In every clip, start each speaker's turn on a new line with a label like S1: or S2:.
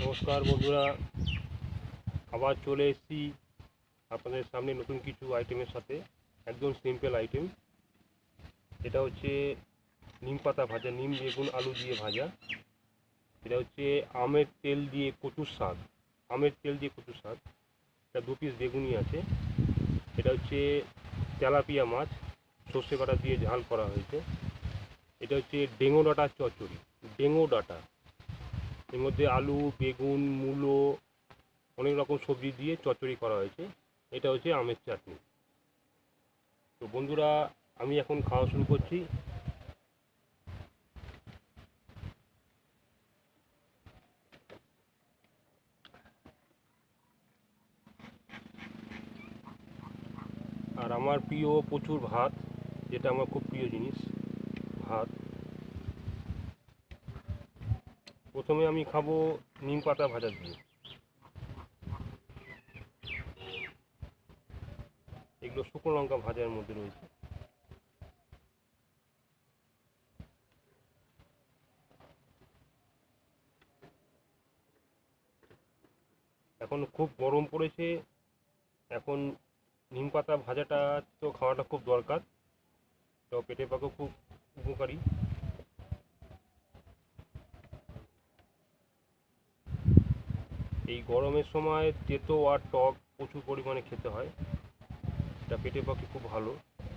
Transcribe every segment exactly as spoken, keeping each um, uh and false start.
S1: নমস্কার বন্ধুরা, আবার চলে এসেছি আপনাদের সামনে নতুন কিছু আইটেমের সাথে। একদম সিম্পল আইটেম। এটা হচ্ছে নিম পাতা ভাজা, নিম বেগুন আলু দিয়ে ভাজা। এটা হচ্ছে আমের তেল দিয়ে কচুর শাক, আমের তেল দিয়ে কচুর শাক। এটা দু পিস বেগুনি আছে। এটা হচ্ছে তেলাপিয়া মাছ সর্ষে বাটা দিয়ে ঝাল করা হয়েছে। এটা হচ্ছে ডেঙ্গো ডাঁটার চচ্চড়ি, ডেঙ্গো ডাঁটা। এর মধ্যে আলু, বেগুন, মূলো, অনেক রকম সবজি দিয়ে চচ্চড়ি করা হয়েছে। এটা হচ্ছে আমের চাটনি। তো বন্ধুরা, আমি এখন খাওয়া শুরু করছি। আর আমার প্রিয় প্রচুর ভাত, যেটা আমার খুব প্রিয় জিনিস, ভাত। প্রথমে আমি খাবো নিম পাতা ভাজা দিয়ে। এগুলো শুকনো লঙ্কা ভাজার মধ্যে রয়েছে। এখন খুব গরম পড়েছে, এখন নিম পাতা ভাজাটা তো খাওয়াটা খুব দরকার। তো পেটের পক্ষে খুব উপকারী। এই গরমের সময় তেতো আর টক প্রচুর পরিমাণে খেতে হয়। এটা পেটের পক্ষে খুব ভালো।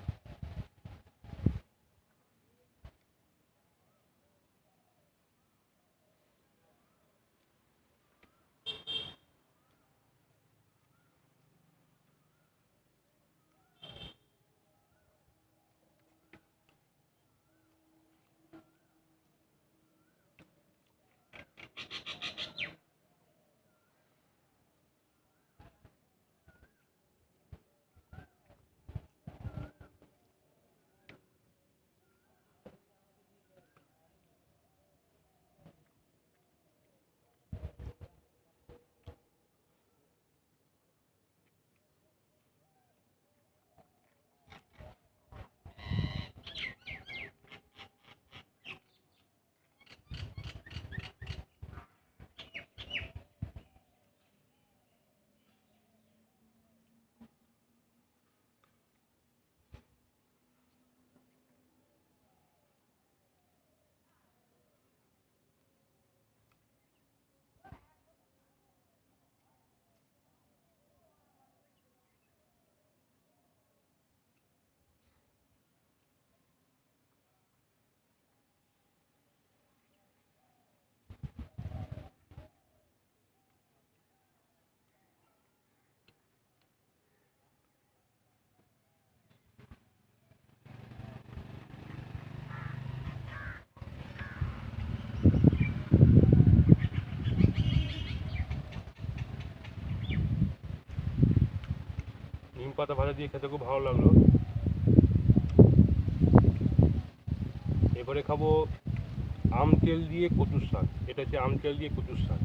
S1: নিম পাতা ভাজা দিয়ে খেতে খুব ভালো লাগলো। এবারে খাবো আম তেল দিয়ে কচুর শাক। এটা হচ্ছে আম তেল দিয়ে কচুর শাক।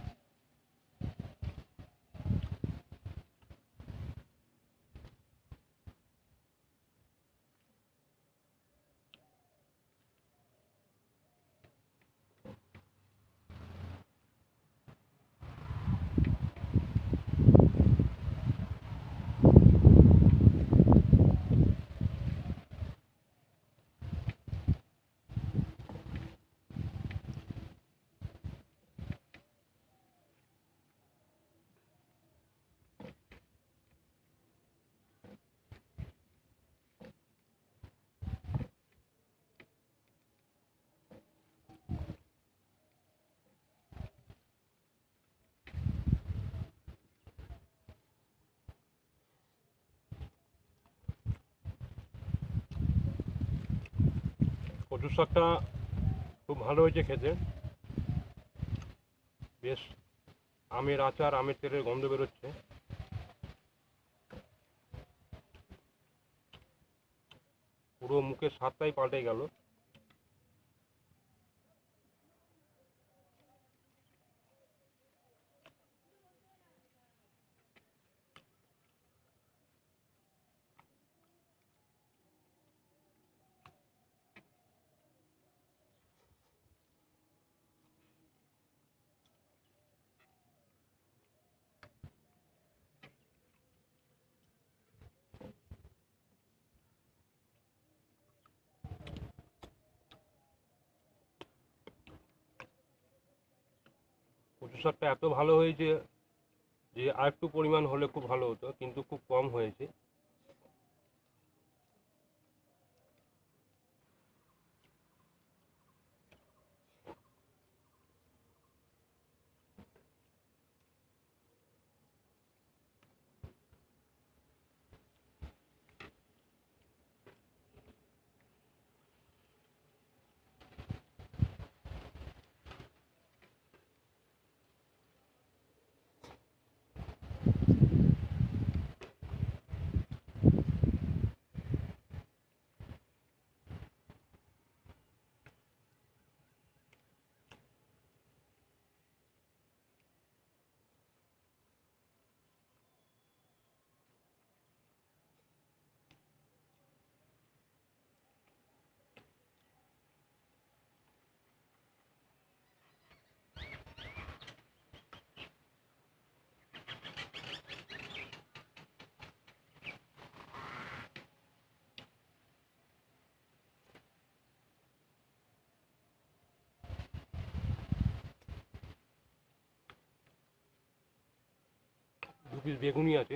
S1: কচুর শাকটা খুব ভালো হয়েছে খেতে। বেশ আমের আচার, আমের তেলের গন্ধ বেরোচ্ছে। পুরো মুখের স্বাদটাই পাল্টে গেল। কচু শাকটা এত ভালো হয়েছে যে আর একটু পরিমাণ হলে খুব ভালো হতো, কিন্তু খুব কম হয়েছে। দু পিস বেগুনি আছে।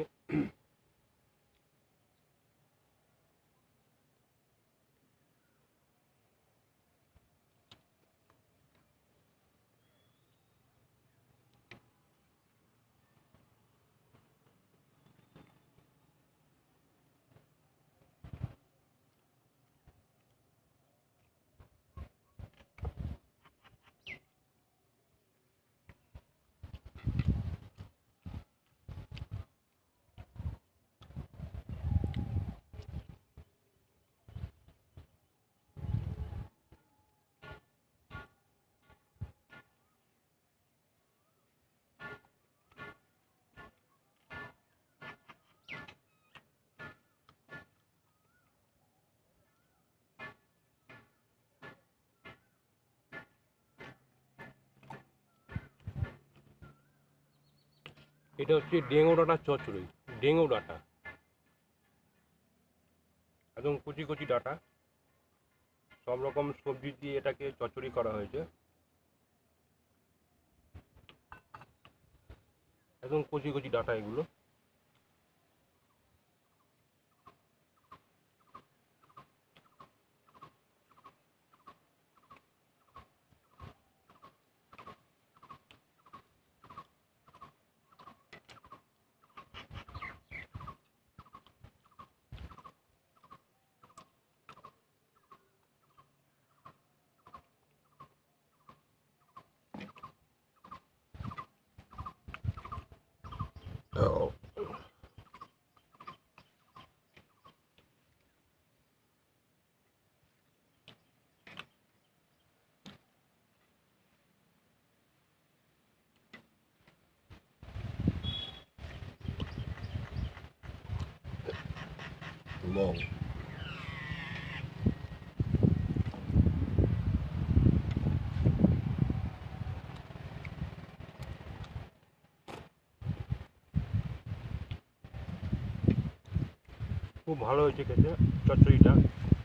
S1: এটা হচ্ছে ডেঙ্গু ডাঁটার চচ্চড়ি। ডেঙ্গু ডাঁটা একদম কুচি কুচি ডাঁটা, সব রকম সবজি দিয়ে এটাকে চচ্চড়ি করা হয়েছে। একদম কচি কচি ডাঁটা এগুলো।
S2: long.
S1: খুব ভালো হয়েছে খেতে চচ্চড়িটা।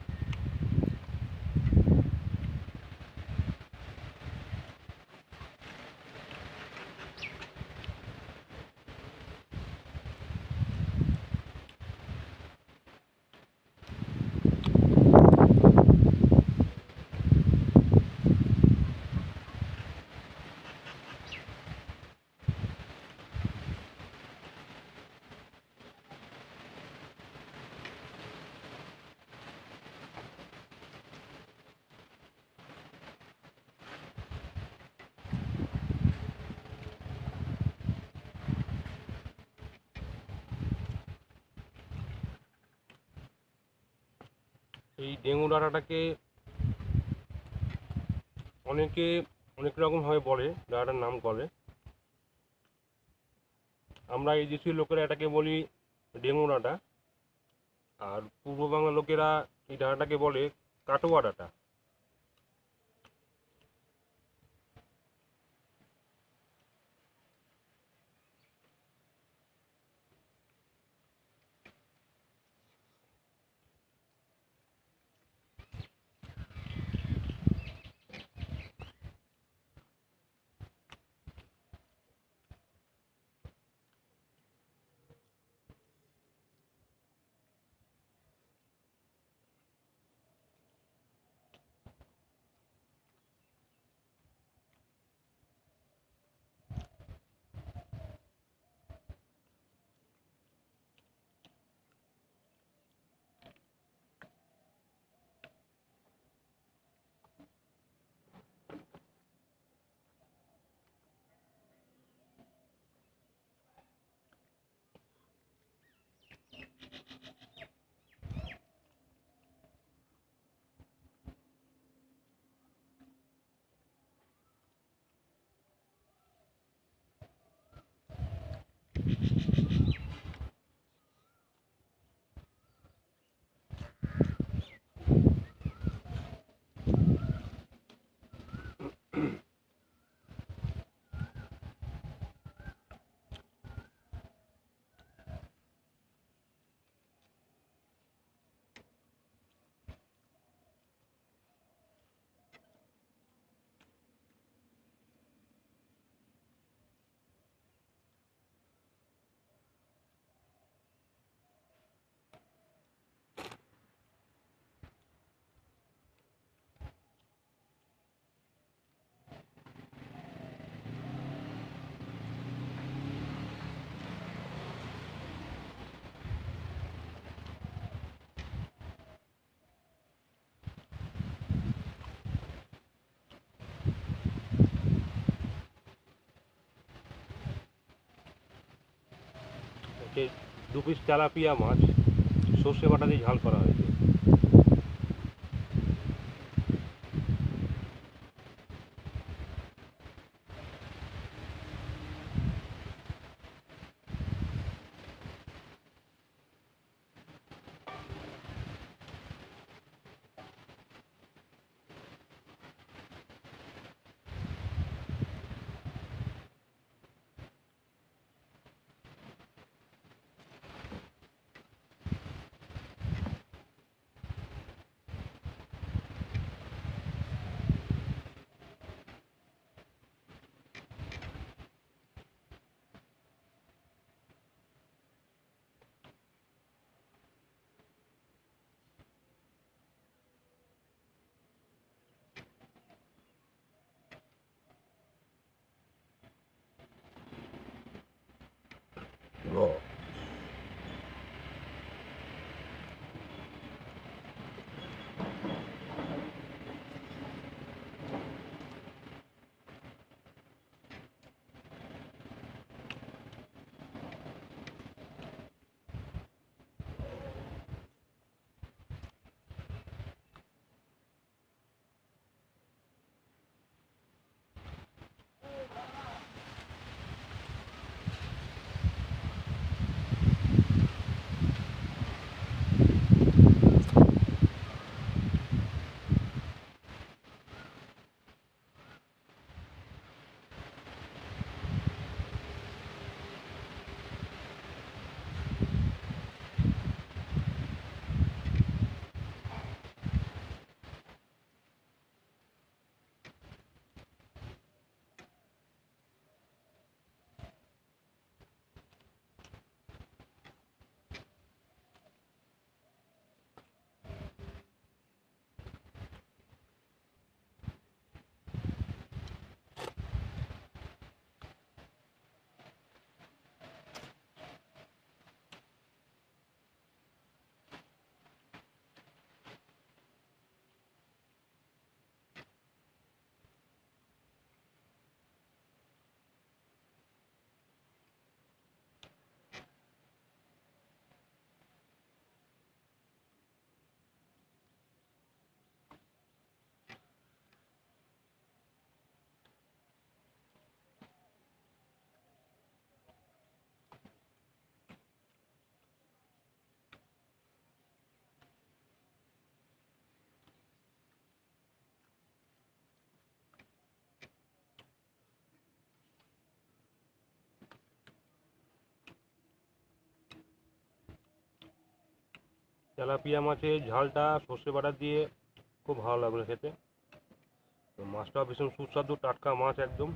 S1: এই ডেঙ্গু ডাঁটাটাকে অনেকে অনেক রকমভাবে বলে, ডাঁটার নাম করে। আমরা এই দেশের লোকেরা এটাকে বলি ডেঙ্গু ডাঁটা, আর পূর্ব বাংলার লোকেরা এই ডাঁটাটাকে বলে কাটোয়া ডাঁটা। হচ্ছে দু পিস তেলাপিয়া মাছ সর্ষে বাটা দিয়ে ঝাল করা হয়েছে। তেলাপিয়া মাছের ঝালটা সর্ষে বাটা দিয়ে খুব ভালো লাগলো খেতে। তো মাছটাও ভীষণ সুস্বাদু, টাটকা মাছ একদম।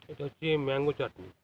S1: এটা হচ্ছে ম্যাঙ্গো চাটনি।